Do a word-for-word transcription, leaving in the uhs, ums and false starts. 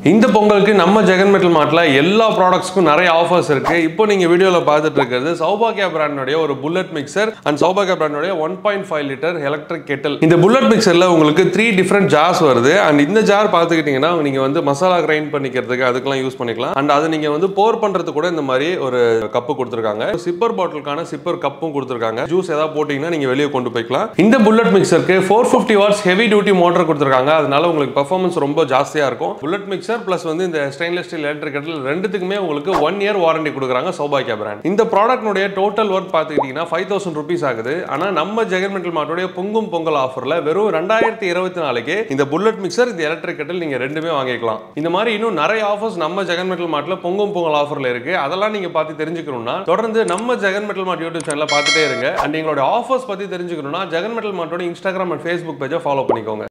இந்த பொங்கலுக்கு நம்ம ஜெகன் மெட்டல் மார்ட்ல எல்லா ப்ராடக்ட்ஸ்க்கும் நிறைய ஆஃபர்ஸ் இருக்கு. இப்போ நீங்க வீடியோல பார்த்துட்டு இருக்கிறது சௌபாக்கியா பிராண்டோட ஒரு புல்லட் மிக்சர் அண்ட் சௌபாக்கியா பிராண்டோட one point five litre electric kettle. இந்த புல்லட் மிக்சர்ல உங்களுக்கு த்ரீ டிஃப்ரெண்ட் ஜார்ஸ் வருது. அண்ட் இந்த ஜார் பார்த்துக்கிட்டீங்கன்னா நீங்க வந்து மசாலா கிரைண்ட் பண்ணிக்கிறதுக்கு அதுக்கெல்லாம் யூஸ் பண்ணிக்கலாம். அண்ட் அதை நீங்க வந்து போர் பண்றது கூட இந்த மாதிரி ஒரு கப்பு கொடுத்துருக்காங்க. சிப்பர் பாட்டிலுக்கான சிப்பர் கப்பும் கொடுத்துருக்காங்க. ஜூஸ் ஏதாவது போட்டீங்கன்னா நீங்க வெளியே கொண்டு போய்க்கலாம். இந்த புல்லட் மிக்சருக்கு four fifty watts heavy duty motor கொடுத்துருக்காங்க. அதனால உங்களுக்கு பெர்ஃபார்மன்ஸ் ரொம்ப ஜாஸ்தியா இருக்கும். புல்லட் மிக்சர் பிளஸ் வந்து இந்த ஸ்டெயின்லெஸ் ஸ்டீல் எலக்ட்ரிக் கெட்டில் ரெண்டுத்துக்குமே உங்களுக்கு ஒன் இயர் வாரண்டி கொடுக்குறாங்க சௌபாக்கியா பிராண்ட். இந்த ப்ராடக்ட்னுடைய டோட்டல் ஒர்த் பார்த்துக்கிட்டீங்கன்னா ஃபைவ் தௌசண்ட் ருபீஸ் ஆகுது. ஆனா நம்ம ஜெகன் மெட்டல் மார்ட்டோட பொங்கும் பொங்கல் ஆஃபர்ல வெறும் ரெண்டாயிரத்தி இருபத்தி நாலுக்கு இந்த புல்லட் மிக்சர் இந்த எலக்ட்ரிக் கெட்டில் நீங்க ரெண்டுமே வாங்கிக்கலாம். இந்த மாதிரி இன்னும் நிறைய ஆஃபர்ஸ் நம்ம ஜெகன் மெட்டல் மார்ட்ல பொங்கும் பொங்கல் ஆஃபர்ல இருக்கு. அதெல்லாம் நீங்க பார்த்து தெரிஞ்சுக்கணும்னா தொடர்ந்து நம்ம ஜெகன் மெட்டல் மார்ட் யூடியூப் சேனலை பார்த்துட்டே இருங்க. அண்ட் எங்களோட ஆஃபர்ஸ் பத்தி தெரிஞ்சுக்கணும்னா ஜெகன் மெட்டல் மார்ட்டோட இன்ஸ்டாகிராம் அண்ட் ஃபேஸ்புக் பேஜை ஃபாலோ பண்ணிக்கோங்க.